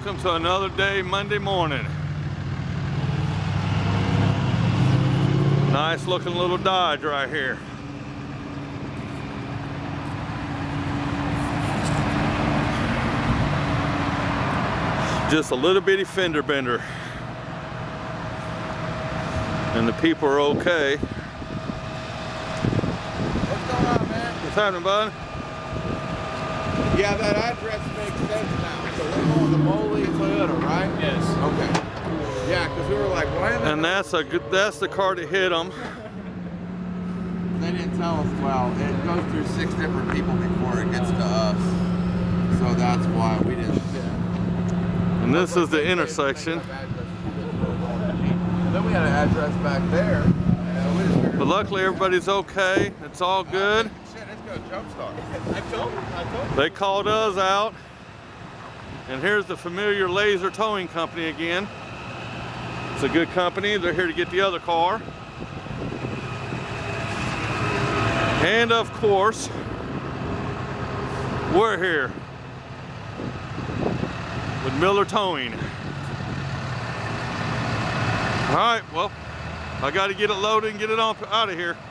welcome to another day, Monday morning. Nice looking little Dodge right here. Just a little bitty fender bender. And the people are okay. What's going on, man? What's happening, bud? Yeah, that address makes sense now. So we're going to Moley Toyota, right? Yes. Okay. Yeah, because we were like, why are they? And that's the car that hit them. They didn't tell us. Well, it goes through 6 different people before it gets to us. So that's why we didn't. And this is the intersection. Then we had an address back there. And we just figured, But luckily everybody's okay. It's all good. shit, it's going to jumpstart. I told him. They called us out. And here's the familiar Laser Towing Company again. It's a good company. They're here to get the other car. And of course, we're here with Miller Towing. All right, well, I got to get it loaded and get it on out of here.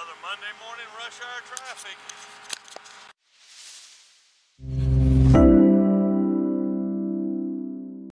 Another Monday morning rush hour traffic.